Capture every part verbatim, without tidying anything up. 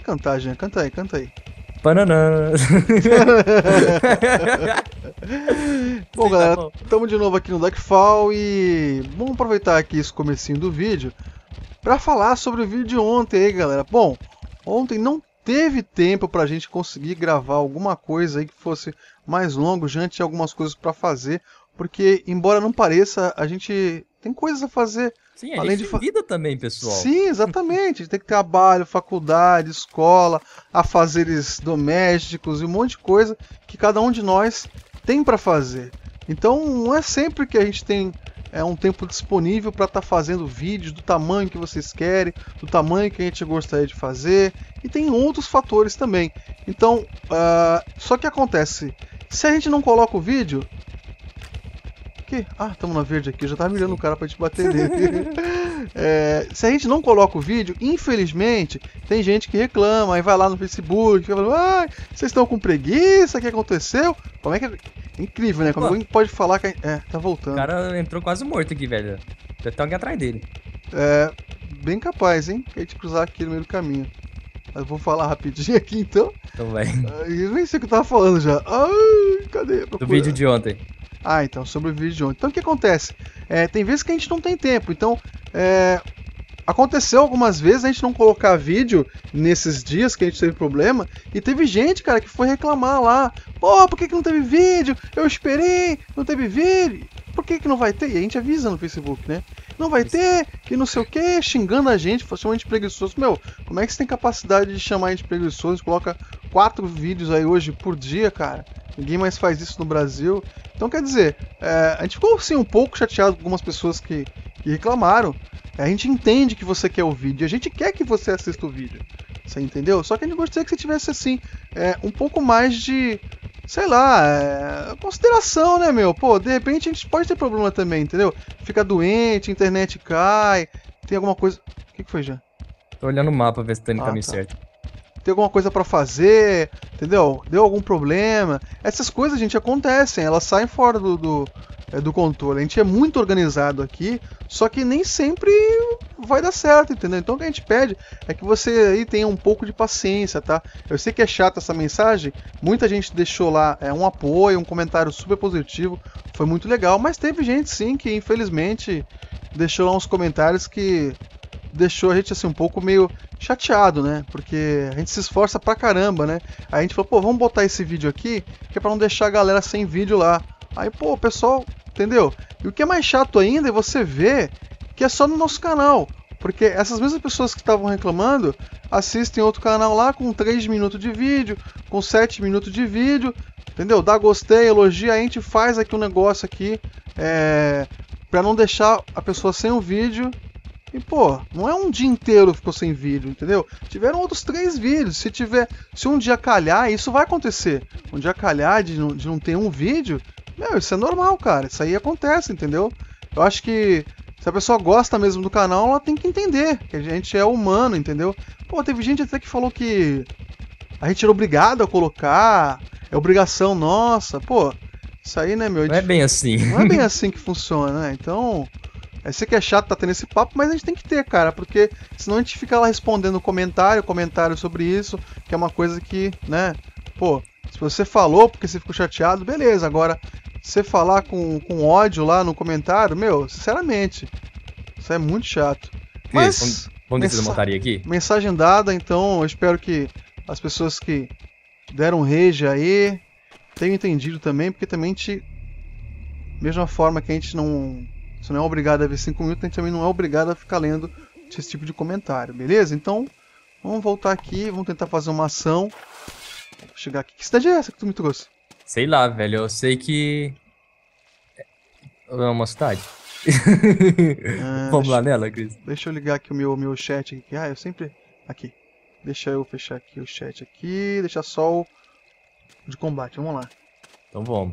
cantar, Jean. Canta aí, canta aí. Banana. Bom, Sim, galera, tá bom. estamos de novo aqui no Duckfall e vamos aproveitar aqui esse comecinho do vídeo para falar sobre o vídeo de ontem aí, galera. Bom, ontem não teve tempo para a gente conseguir gravar alguma coisa aí que fosse mais longo, já tinha algumas coisas para fazer, porque embora não pareça, a gente tem coisas a fazer. Sim, a Além gente de tem fa... vida também, pessoal. Sim, exatamente. A gente tem que ter trabalho, faculdade, escola, afazeres domésticos e um monte de coisa que cada um de nós tem para fazer. Então não é sempre que a gente tem é, um tempo disponível para estar tá fazendo vídeos do tamanho que vocês querem, do tamanho que a gente gostaria de fazer, e tem outros fatores também. Então, uh, só que acontece, se a gente não coloca o vídeo... Que? Ah, estamos na verde aqui, eu já tava mirando o cara pra gente bater nele. É, se a gente não coloca o vídeo, infelizmente, tem gente que reclama, aí vai lá no Facebook, fica falando, ah, vocês estão com preguiça, o que aconteceu? Como é que é? Incrível, né? Como Pô, alguém pode falar que... É, tá o voltando. cara entrou quase morto aqui, velho. Deve ter alguém atrás dele. É, bem capaz, hein? Que a gente cruzar aqui no meio do caminho. Eu vou falar rapidinho aqui, então. Então vai. Eu nem sei o que eu tava falando já. Ai, cadê? Do vídeo de ontem. Ah, então, sobre o vídeo de ontem. Então, o que acontece? É, tem vezes que a gente não tem tempo. Então, é, aconteceu algumas vezes a gente não colocar vídeo nesses dias que a gente teve problema. E teve gente, cara, que foi reclamar lá. Pô, por que, que não teve vídeo? Eu esperei, não teve vídeo. Por que, que não vai ter? E a gente avisa no Facebook, né? Não vai ter, que não sei o que, xingando a gente, chamando a gente de preguiçoso. Meu, como é que você tem capacidade de chamar a gente de preguiçoso? Coloca quatro vídeos aí hoje por dia, cara. Ninguém mais faz isso no Brasil. Então, quer dizer, é, a gente ficou assim um pouco chateado com algumas pessoas que, que reclamaram. A gente entende que você quer o vídeo, a gente quer que você assista o vídeo. Você entendeu? Só que a gente gostaria que você tivesse assim, é, um pouco mais de, sei lá, é, consideração, né, meu? Pô, de repente a gente pode ter problema também, entendeu? Fica doente, a internet cai, tem alguma coisa... O que, que foi, já? Tô olhando o mapa, ver se tá indo no Ah, caminho tá. certo. Tem alguma coisa pra fazer, entendeu? Deu algum problema. Essas coisas, gente, acontecem, elas saem fora do, do, é, do controle. A gente é muito organizado aqui, só que nem sempre vai dar certo, entendeu? Então o que a gente pede é que você aí tenha um pouco de paciência, tá? Eu sei que é chata essa mensagem, muita gente deixou lá é, um apoio, um comentário super positivo, foi muito legal, mas teve gente sim que infelizmente deixou lá uns comentários que deixou a gente assim um pouco meio chateado, né? Porque a gente se esforça pra caramba, né? Aí a gente falou, pô, vamos botar esse vídeo aqui, que é pra não deixar a galera sem vídeo lá. Aí, pô, o pessoal, entendeu? E o que é mais chato ainda é você ver que é só no nosso canal. Porque essas mesmas pessoas que estavam reclamando assistem outro canal lá com três minutos de vídeo, com sete minutos de vídeo, entendeu? Dá gostei, elogia, a gente faz aqui um negócio aqui é, pra não deixar a pessoa sem o vídeo. E, pô, não é um dia inteiro que ficou sem vídeo, entendeu? Tiveram outros três vídeos. Se tiver, se um dia calhar, isso vai acontecer. Um dia calhar de não, de não ter um vídeo, meu, isso é normal, cara. Isso aí acontece, entendeu? Eu acho que se a pessoa gosta mesmo do canal, ela tem que entender que a gente é humano, entendeu? Pô, teve gente até que falou que a gente era obrigado a colocar, é obrigação nossa. Pô, isso aí, né, meu? Não é bem assim. Não é bem assim que funciona, né? Então... Eu sei que é chato tá tendo esse papo, mas a gente tem que ter, cara, porque senão a gente fica lá respondendo comentário, comentário sobre isso, que é uma coisa que, né, pô, se você falou porque você ficou chateado, beleza, agora, você falar com, com ódio lá no comentário, meu, sinceramente, isso é muito chato. Mas, Vamos, vamos descer da montaria aqui? Mensagem dada, então, eu espero que as pessoas que deram rage aí tenham entendido também, porque também a gente, mesma forma que a gente não... Você não é obrigado a ver cinco minutos, a gente também não é obrigado a ficar lendo esse tipo de comentário, beleza? Então, vamos voltar aqui, vamos tentar fazer uma ação. Vou chegar aqui. Que cidade é essa que tu me trouxe? Sei lá, velho. Eu sei que... É uma cidade. Ah, Vamos lá deixa, nela, Cris? deixa eu ligar aqui o meu, meu chat aqui. Ah, eu sempre... Aqui. Deixa eu fechar aqui o chat aqui. Deixar só o de combate. Vamos lá. Então vamos.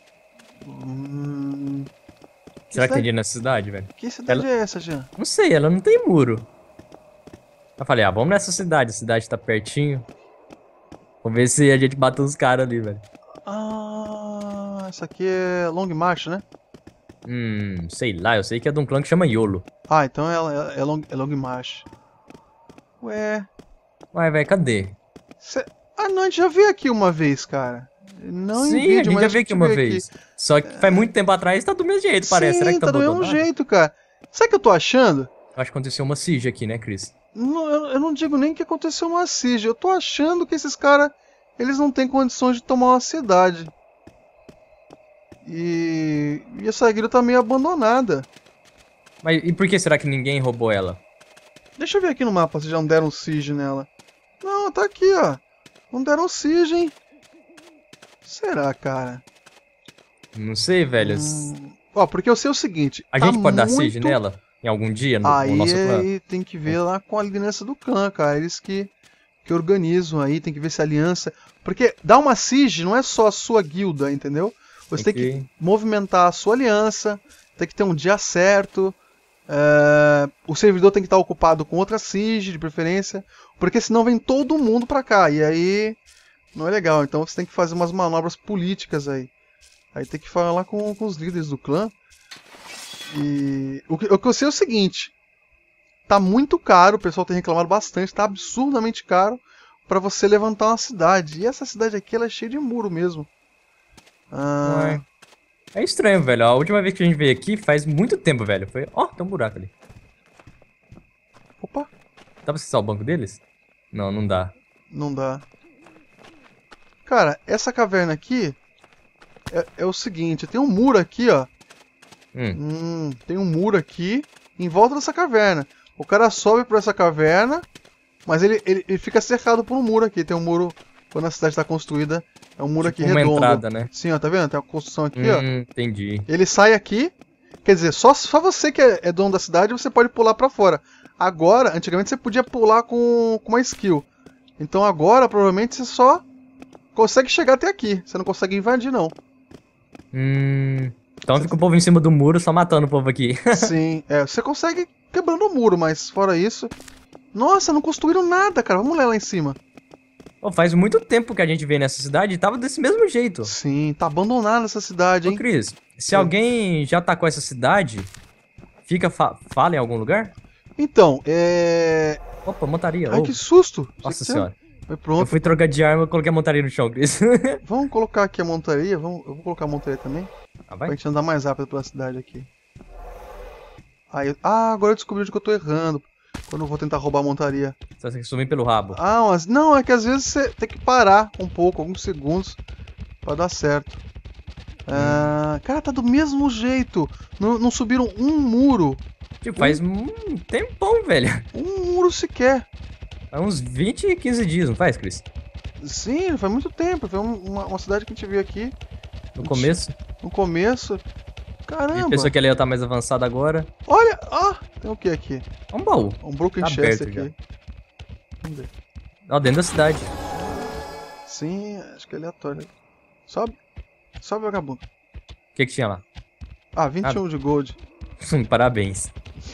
Hum... Que Será que tem cidade... dinheiro nessa cidade, velho? Que cidade Ela... é essa, Jean? Não sei, ela não tem muro. Eu falei, ah, vamos nessa cidade. A cidade tá pertinho. Vamos ver se a gente bate uns caras ali, velho. Ah, essa aqui é Long March, né? Hum, sei lá. Eu sei que é de um clã que chama Yolo. Ah, então é, é, é, long, é Long March. Ué... Uai, velho, cadê? Cê... Ah, não, a gente já veio aqui uma vez, cara. Não em Sim, vídeo, a gente mas já a veio gente aqui uma veio vez. Só que faz muito tempo atrás tá do mesmo jeito, parece. Será que Sim, tá tá do mesmo abandonado? jeito, cara. Sabe o que eu tô achando? Eu acho que aconteceu uma siege aqui, né, Chris? Não, eu, eu não digo nem que aconteceu uma siege. Eu tô achando que esses caras, eles não têm condições de tomar uma cidade. E, e essa guilda tá meio abandonada. Mas e por que será que ninguém roubou ela? Deixa eu ver aqui no mapa se já não deram siege nela. Não, tá aqui, ó. Não deram siege, hein? Será, cara? Não sei, velho. Hum... Ó, porque eu sei o seguinte. A tá gente pode dar muito... siege nela? Em algum dia, no, Aí, no nosso clã? aí tem que ver lá com a liderança do clã, cara. Eles que, que organizam aí, tem que ver se a aliança... Porque dar uma siege não é só a sua guilda, entendeu? Você tem, Tem que... que- movimentar a sua aliança, tem que ter um dia certo, é, o servidor tem que estar ocupado com outra siege, de preferência, porque senão vem todo mundo pra cá, e aí não é legal. Então você tem que fazer umas manobras políticas aí. Aí tem que falar com, com os líderes do clã. E o que, o que eu sei é o seguinte: tá muito caro, o pessoal tem reclamado bastante, tá absurdamente caro pra você levantar uma cidade. E essa cidade aqui ela é cheia de muro mesmo. Ah, Uai. É estranho, velho. A última vez que a gente veio aqui faz muito tempo, velho. Foi. Ó, tem um buraco ali. opa, Dá pra acessar o banco deles? Não, não dá. não dá. Cara, essa caverna aqui é, é o seguinte: tem um muro aqui, ó. Hum. Hum, tem um muro aqui em volta dessa caverna. O cara sobe por essa caverna, mas ele, ele, ele fica cercado por um muro aqui. Tem um muro, quando a cidade está construída, é um muro Tipo aqui uma redondo. entrada, né? Sim, ó, tá vendo? Tem uma construção aqui, ó. Hum, entendi. Ele sai aqui, quer dizer, só, só você que é, é dono da cidade, você pode pular pra fora. Agora, antigamente você podia pular com, com uma skill. Então agora, provavelmente, você só consegue chegar até aqui. Você não consegue invadir, não. Hum. Então fica o povo em cima do muro só matando o povo aqui. Sim, é, você consegue quebrando o muro, mas fora isso... Nossa, não construíram nada, cara. Vamos ler lá em cima. Pô, faz muito tempo que a gente veio nessa cidade e tava desse mesmo jeito. Sim, tá abandonada essa cidade, Ô, hein? Cris, se É. alguém já atacou essa cidade, fica fa fala em algum lugar? Então, é... Opa, montaria. Ai, ô. que susto! Pensei Nossa que tinha- senhora. Foi Eu pronto. fui trocar de arma e coloquei a montaria no chão, Cris. Vamos colocar aqui a montaria. Vamos... Eu vou colocar a montaria também. Ah, Pra vai? gente andar mais rápido pela cidade aqui. Aí, ah, agora eu descobri onde que eu tô errando. Quando eu vou tentar roubar a montaria. Só tem que sumir pelo rabo. Ah, mas não, é que às vezes você tem que parar um pouco, alguns segundos, pra dar certo. Ah, cara, tá do mesmo jeito. Não, não subiram um muro. Tipo, faz um tempão, velho. Um muro sequer. Faz uns vinte, quinze dias, não faz, Cris? Sim, faz muito tempo. Foi um- uma, uma cidade que a gente viu aqui No começo. no começo. A Caramba. gente pensou que ela ia estar mais avançada agora. Olha, ó, tem o que aqui? É um baú. Um broken Tá chest aberto aqui. Vamos ver. Ó, dentro da cidade. Sim, acho que é aleatório. Sobe. Sobe, vagabundo. O que que tinha lá? Ah, vinte e um de gold. Parabéns.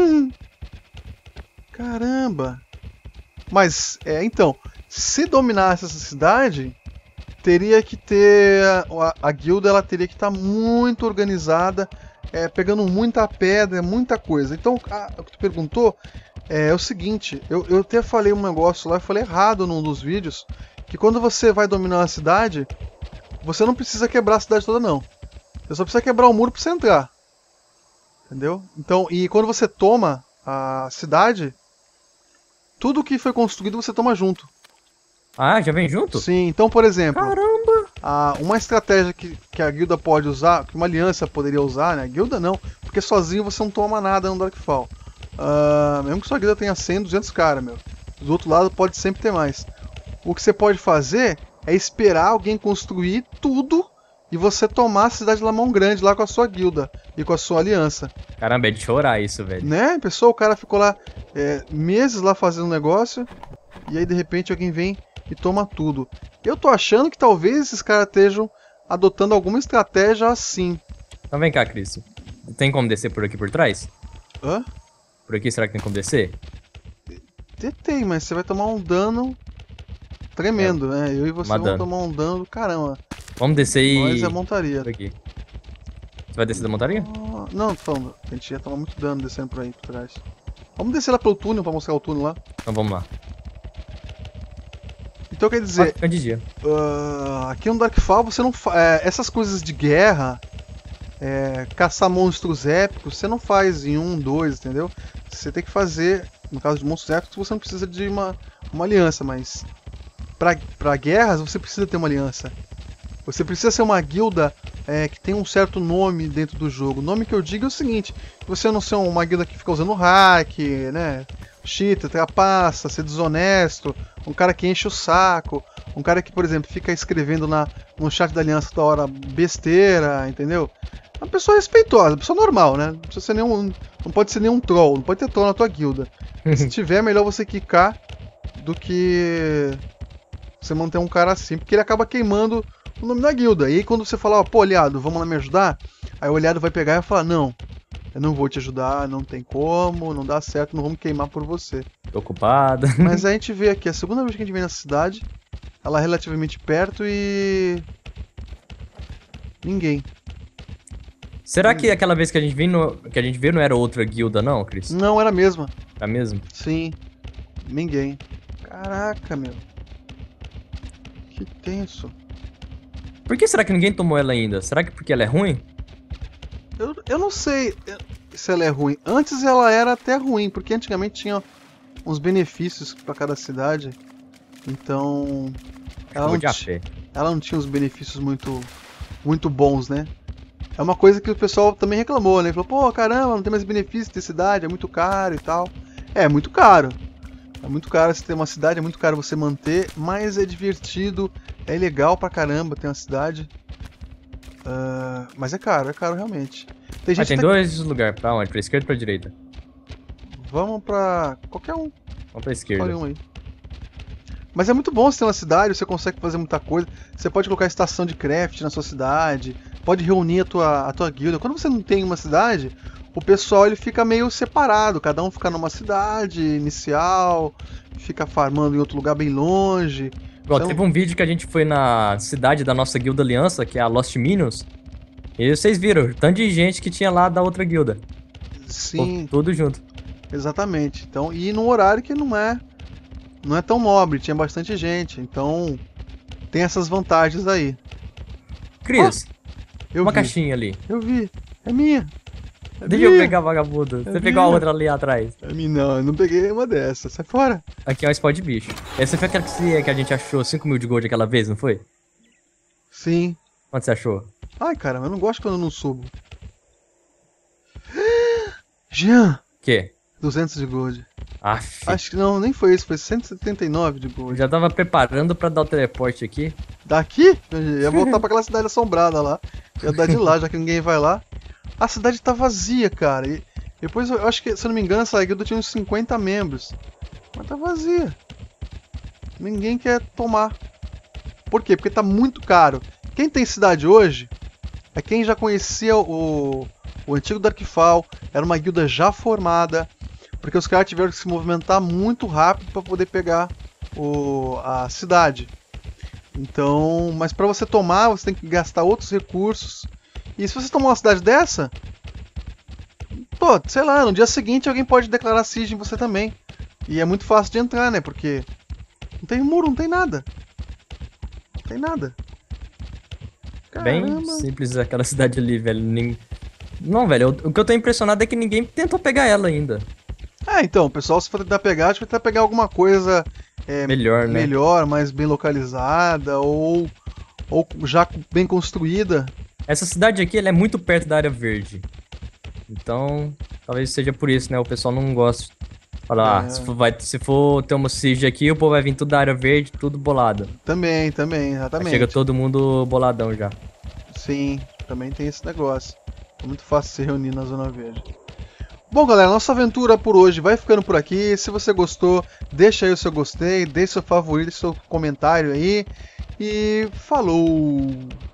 Caramba. Mas, é, então, se dominasse essa cidade, teria que ter... A, a guilda, ela teria que estar muito organizada, é, pegando muita pedra, muita coisa. Então, a- o que tu perguntou é, é o seguinte, eu, eu até falei um negócio lá, eu falei errado num dos vídeos, que quando você vai dominar uma cidade, você não precisa quebrar a cidade toda, não. Você só precisa quebrar o muro pra você entrar. Entendeu? Então, e quando você toma a cidade, tudo que foi construído você toma junto. Ah, já vem junto? Sim, então, por exemplo, Caramba! a, uma estratégia que, que a guilda pode usar, que uma aliança poderia usar, né? A guilda não, porque sozinho você não toma nada no Darkfall. Ah, mesmo que sua guilda tenha cem, duzentos caras, meu. Do outro lado pode sempre ter mais. O que você pode fazer é esperar alguém construir tudo e você tomar a cidade da Mão Grande lá com a sua guilda e com a sua aliança. Caramba, é de chorar isso, velho. Né? Pessoal, o cara ficou lá é, meses lá fazendo um negócio e aí de repente alguém vem e toma tudo. Eu tô achando que talvez esses caras estejam adotando alguma estratégia assim. Então vem cá, Cris. Tem como descer por aqui por trás? Hã? Por aqui será que tem como descer? Tem, mas você vai tomar um dano tremendo, né? Eu e você Uma vamos dano. tomar um dano do caramba. Vamos descer e... Nós é montaria. Por aqui. Você vai descer da montaria? Ah, não, tô falando, a gente ia tomar muito dano descendo por aí por trás. Vamos descer lá pelo túnel pra mostrar o túnel lá. Então vamos lá. Então quer dizer, Fica de dia. uh, aqui no Darkfall você não fa é, essas coisas de guerra, é, caçar monstros épicos, você não faz em um, dois, entendeu? Você tem que fazer, no caso de monstros épicos, você não precisa de uma, uma aliança, mas pra, pra guerras você precisa ter uma aliança. Você precisa ser uma guilda é, que tem um certo nome dentro do jogo. O nome que eu digo é o seguinte: você não ser uma guilda que fica usando hack, né? Cheater, trapaça, ser desonesto, um cara que enche o saco, um cara que, por exemplo, fica escrevendo na, no chat da aliança toda hora besteira, entendeu? Uma pessoa respeitosa, uma pessoa normal, né? Não precisa ser nenhum, não pode ser nenhum troll, não pode ter troll na tua guilda. Se tiver, é melhor você quicar do que você manter um cara assim, porque ele acaba queimando o nome da guilda. E aí quando você falar, ó, pô, aliado, vamos lá me ajudar? Aí o aliado vai pegar e vai falar, não, eu não vou te ajudar, não tem como, não dá certo, não vamos queimar por você. Tô ocupado. Mas a gente vê aqui, a segunda vez que a gente vem nessa cidade, ela é relativamente perto e... ninguém. Será que aquela vez que a gente viu, no, que a gente viu não era outra guilda não, Chris? Não, era a mesma. É mesmo? Sim, ninguém. Caraca, meu. Que tenso. Por que será que ninguém tomou ela ainda? Será que porque ela é ruim? Eu, eu não sei se ela é ruim. Antes ela era até ruim, porque antigamente tinha uns benefícios pra cada cidade. Então... Ela não, ela não tinha uns benefícios muito, muito bons, né? É uma coisa que o pessoal também reclamou, né? Falou, pô, caramba, não tem mais benefícios de ter cidade, é muito caro e tal. É, é muito caro. É muito caro você ter uma cidade, é muito caro você manter, mas é divertido, é legal pra caramba ter uma cidade. Uh, mas é caro, é caro realmente. Tem, gente ah, tem tá... dois lugares, pra onde? Pra esquerda ou pra direita? Vamos pra qualquer um. Vamos pra esquerda. Um aí. Mas é muito bom você ter uma cidade, você consegue fazer muita coisa. Você pode colocar estação de craft na sua cidade, pode reunir a tua, a tua guilda. Quando você não tem uma cidade, o pessoal ele fica meio separado. Cada um fica numa cidade inicial, fica farmando em outro lugar bem longe. Igual, teve um vídeo que a gente foi na cidade da nossa guilda aliança, que é a Lost Minions. E vocês viram, tanto de gente que tinha lá da outra guilda. Sim. Tudo junto. Exatamente. Então, e num horário que não é, não é tão nobre, tinha bastante gente. Então, tem essas vantagens aí. Cris, oh, uma vi. caixinha ali. Eu vi. É minha. É Deixa minha. eu pegar, vagabundo. Você é pegou minha. A outra ali atrás. É minha, não, eu não peguei uma dessas. Sai fora. Aqui é um spawn de bicho. Essa foi aquela que a gente achou cinco mil de gold aquela vez, não foi? Sim. Quanto você achou? Ai, caramba, eu não gosto quando eu não subo. Jean! Que? duzentos de gold. Aff. Acho que não, nem foi isso, foi cento e setenta e nove de gold. Já tava preparando pra dar o teleporte aqui. Daqui? Eu ia voltar pra aquela cidade assombrada lá. Ia dar de lá, já que ninguém vai lá. A cidade tá vazia, cara. E depois eu acho que, se eu não me engano, essa guilda tinha uns cinquenta membros. Mas tá vazia. Ninguém quer tomar. Por quê? Porque tá muito caro. Quem tem cidade hoje é quem já conhecia o, o antigo Darkfall. Era uma guilda já formada. Porque os caras tiveram que se movimentar muito rápido para poder pegar o, a cidade. Então, mas para você tomar, você tem que gastar outros recursos. E se você tomar uma cidade dessa, pô, sei lá, no dia seguinte alguém pode declarar siege em você também. E é muito fácil de entrar, né? Porque não tem muro, não tem nada. Não tem nada. Caramba. Bem simples aquela cidade ali, velho. Nem... Não, velho, o que eu tô impressionado é que ninguém tentou pegar ela ainda. Ah, então, o pessoal, se for tentar pegar, acho que vai tentar pegar alguma coisa é, melhor, né? melhor, mais bem localizada ou, ou já bem construída. Essa cidade aqui, ela é muito perto da área verde. Então, talvez seja por isso, né? O pessoal não gosta. Fala, é. ah, se for, vai, se for ter uma siege aqui, o povo vai vir tudo da área verde, tudo bolado. Também, também, exatamente. Aí chega todo mundo boladão já. Sim, também tem esse negócio. É muito fácil se reunir na Zona Verde. Bom, galera, nossa aventura por hoje vai ficando por aqui. Se você gostou, deixa aí o seu gostei, deixa seu favorito, seu comentário aí. E falou!